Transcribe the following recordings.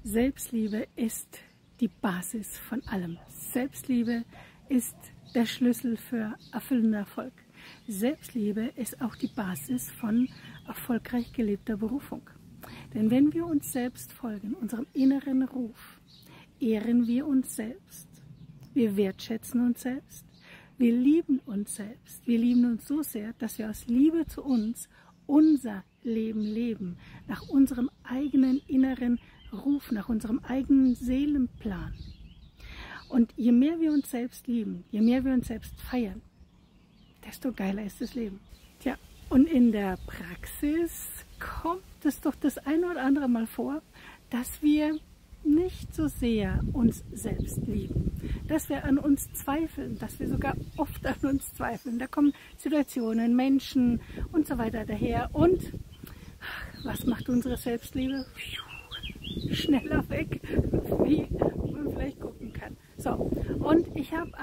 Selbstliebe ist die Basis von allem. Selbstliebe ist der Schlüssel für erfüllenden Erfolg. Selbstliebe ist auch die Basis von erfolgreich gelebter Berufung. Denn wenn wir uns selbst folgen, unserem inneren Ruf, ehren wir uns selbst. Wir wertschätzen uns selbst. Wir lieben uns selbst. Wir lieben uns so sehr, dass wir aus Liebe zu uns unser Leben leben, nach unserem eigenen inneren Ruf, nach unserem eigenen Seelenplan. Und je mehr wir uns selbst lieben, je mehr wir uns selbst feiern, desto geiler ist das Leben. Tja, und in der Praxis kommt es doch das eine oder andere Mal vor, dass wir nicht so sehr uns selbst lieben, dass wir an uns zweifeln, dass wir sogar oft an uns zweifeln. Da kommen Situationen, Menschen und so weiter daher. Und was macht unsere Selbstliebe? Schneller weg, wie man vielleicht gucken kann. So, und ich habe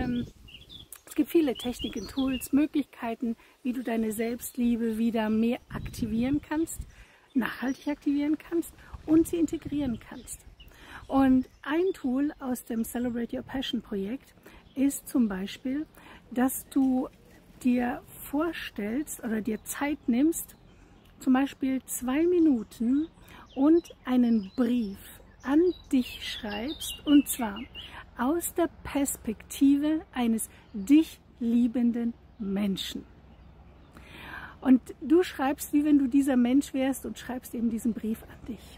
es gibt viele Techniken, Tools, Möglichkeiten, wie du deine Selbstliebe wieder mehr aktivieren kannst, nachhaltig aktivieren kannst und sie integrieren kannst. Und ein Tool aus dem Celebrate Your Passion Projekt ist zum Beispiel, dass du dir vorstellst oder dir Zeit nimmst, zum Beispiel 2 Minuten und einen Brief an dich schreibst, und zwar aus der Perspektive eines dich liebenden Menschen. Und du schreibst, wie wenn du dieser Mensch wärst, und schreibst eben diesen Brief an dich.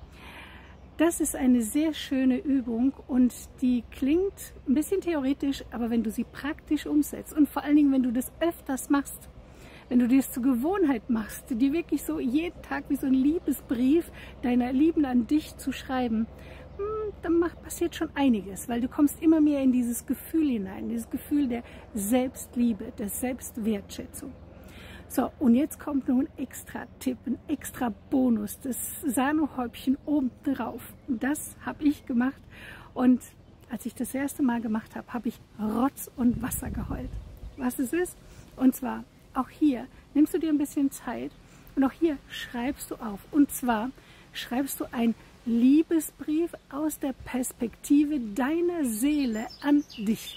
Das ist eine sehr schöne Übung und die klingt ein bisschen theoretisch, aber wenn du sie praktisch umsetzt und vor allen Dingen, wenn du das öfters machst, wenn du dir das zur Gewohnheit machst, dir wirklich so jeden Tag wie so ein Liebesbrief deiner Lieben an dich zu schreiben, dann passiert schon einiges, weil du kommst immer mehr in dieses Gefühl hinein, dieses Gefühl der Selbstliebe, der Selbstwertschätzung. So, und jetzt kommt noch ein extra Tipp, ein extra Bonus, das Sahnehäubchen oben drauf. Das habe ich gemacht und als ich das erste Mal gemacht habe, habe ich Rotz und Wasser geheult. Was es ist? Und zwar, auch hier nimmst du dir ein bisschen Zeit und auch hier schreibst du auf. Und zwar schreibst du einen Liebesbrief aus der Perspektive deiner Seele an dich.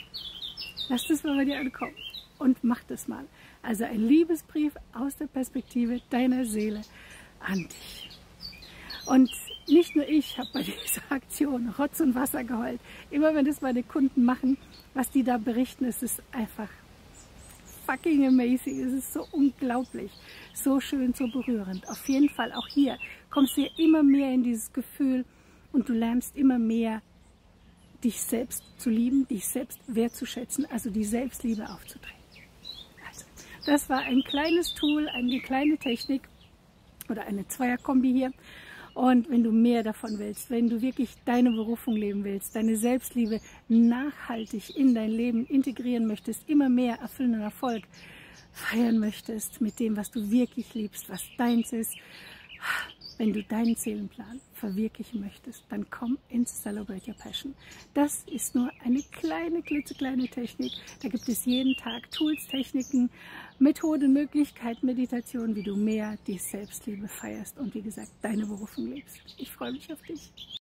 Lass das mal bei dir ankommen und mach das mal. Also ein Liebesbrief aus der Perspektive deiner Seele an dich. Und nicht nur ich habe bei dieser Aktion Rotz und Wasser geheult. Immer wenn das meine Kunden machen, was die da berichten, ist es einfach fucking amazing. Es ist so unglaublich, so schön, so berührend. Auf jeden Fall auch hier kommst du ja immer mehr in dieses Gefühl und du lernst immer mehr, dich selbst zu lieben, dich selbst wertzuschätzen, also die Selbstliebe aufzudrehen. Das war ein kleines Tool, eine kleine Technik oder eine Zweierkombi hier. Und wenn du mehr davon willst, wenn du wirklich deine Berufung leben willst, deine Selbstliebe nachhaltig in dein Leben integrieren möchtest, immer mehr erfüllenden Erfolg feiern möchtest mit dem, was du wirklich liebst, was deins ist, wenn du deinen Seelenplan verwirklichen möchtest, dann komm ins Celebrate Your Passion. Das ist nur eine kleine, klitzekleine Technik. Da gibt es jeden Tag Tools, Techniken, Methoden, Möglichkeiten, Meditationen, wie du mehr die Selbstliebe feierst und wie gesagt, deine Berufung lebst. Ich freue mich auf dich.